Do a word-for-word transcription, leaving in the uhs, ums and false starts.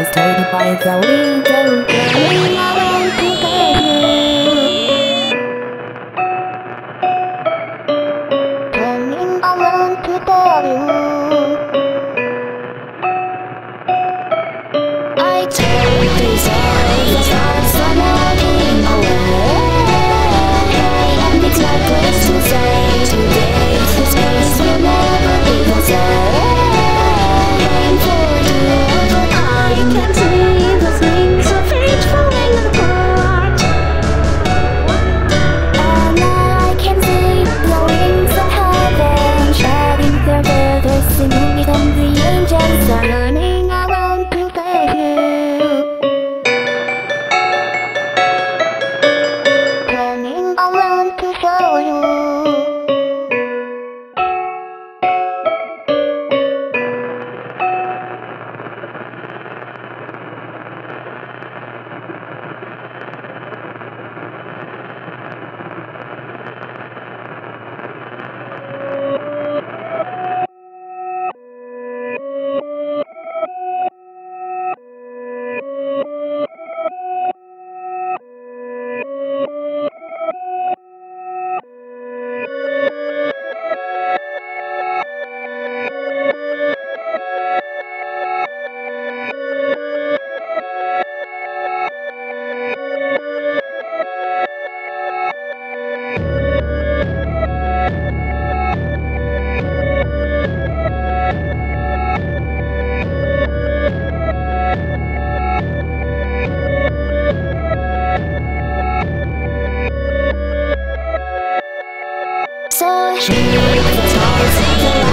stood by the window, turning around to tell you. Turning around to tell you. I told you so, the stars are melting away, and it's reckless to say today this place will never be the same. For you, I can see the things of fate falling apart, and I can see the wings of heaven shedding their feathers, singing, and the angels are running around to tell you. Turning around to show you. So, the stars